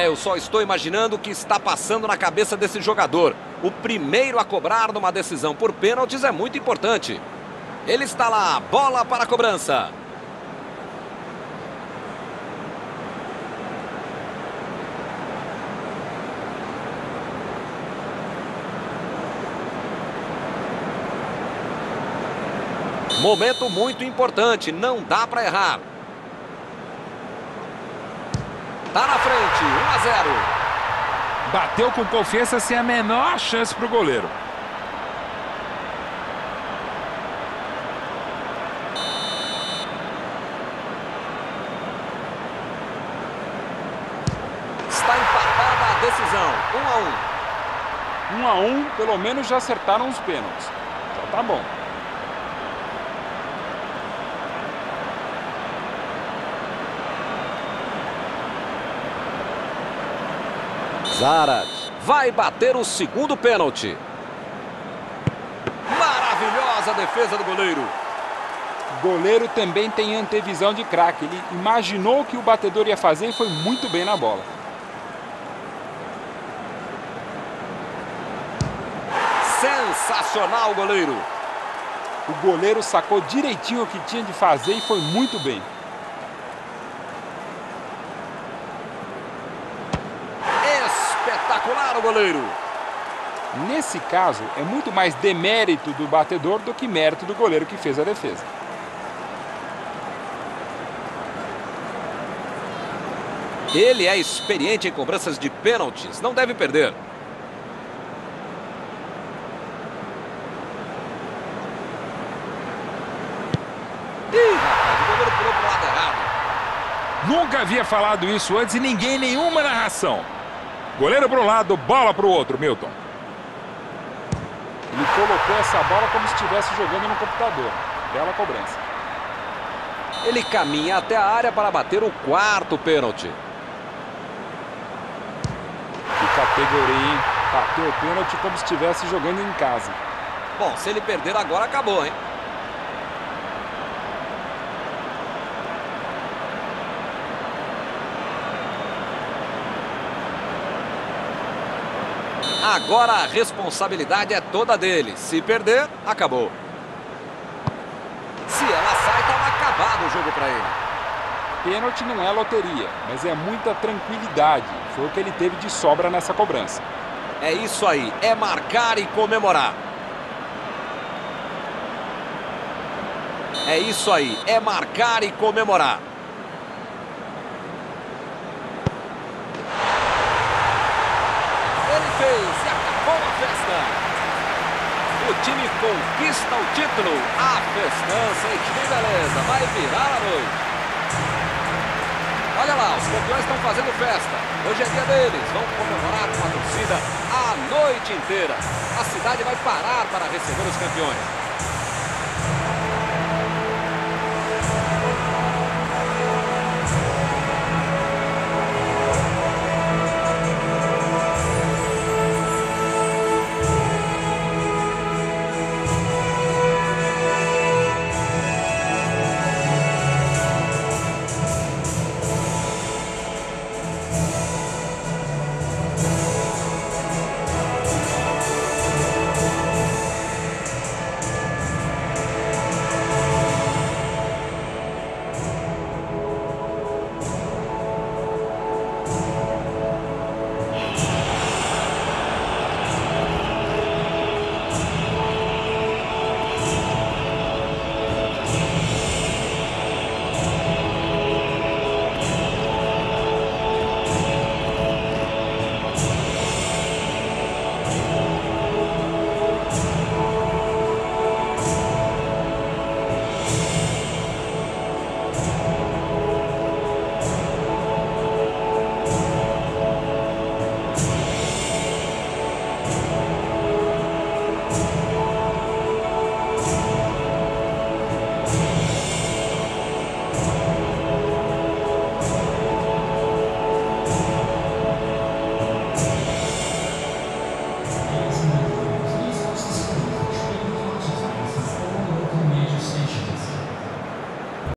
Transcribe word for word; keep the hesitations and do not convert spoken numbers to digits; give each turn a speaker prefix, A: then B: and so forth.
A: É, eu só estou imaginando o que está passando na cabeça desse jogador. O primeiro a cobrar numa decisão por pênaltis é muito importante. Ele está lá, bola para a cobrança. Momento muito importante, não dá para errar. Tá na frente, um a zero.
B: Bateu com confiança sem a menor chance para o goleiro.
A: Está empatada a decisão, um a um.
B: Um a um, pelo menos já acertaram os pênaltis. Já tá bom.
A: Zarat vai bater o segundo pênalti. Maravilhosa defesa do goleiro.
B: O goleiro também tem antevisão de craque. Ele imaginou o que o batedor ia fazer e foi muito bem na bola.
A: Sensacional o goleiro.
B: O goleiro sacou direitinho o que tinha de fazer e foi muito bem.
A: Espetacular o goleiro.
B: Nesse caso, é muito mais demérito do batedor do que mérito do goleiro que fez a defesa.
A: Ele é experiente em cobranças de pênaltis, não deve perder. Ih, rapaz, o goleiro pulou pro lado errado.
B: Nunca havia falado isso antes e ninguém, nenhuma narração. Goleiro para um lado, bola para o outro, Milton. Ele colocou essa bola como se estivesse jogando no computador. Bela cobrança.
A: Ele caminha até a área para bater o quarto pênalti.
B: Que categoria, hein? Bateu o pênalti como se estivesse jogando em casa.
A: Bom, se ele perder agora, acabou, hein? Agora a responsabilidade é toda dele. Se perder, acabou. Se ela sai, estava acabado o jogo para ele.
B: Pênalti não é loteria, mas é muita tranquilidade. Foi o que ele teve de sobra nessa cobrança.
A: É isso aí, é marcar e comemorar. É isso aí, é marcar e comemorar. Ele fez e acabou a festa. O time conquista o título. A festança, e que beleza, vai virar a noite. Olha lá, os campeões estão fazendo festa. Hoje é dia deles, vão comemorar com a torcida a noite inteira. A cidade vai parar para receber os campeões.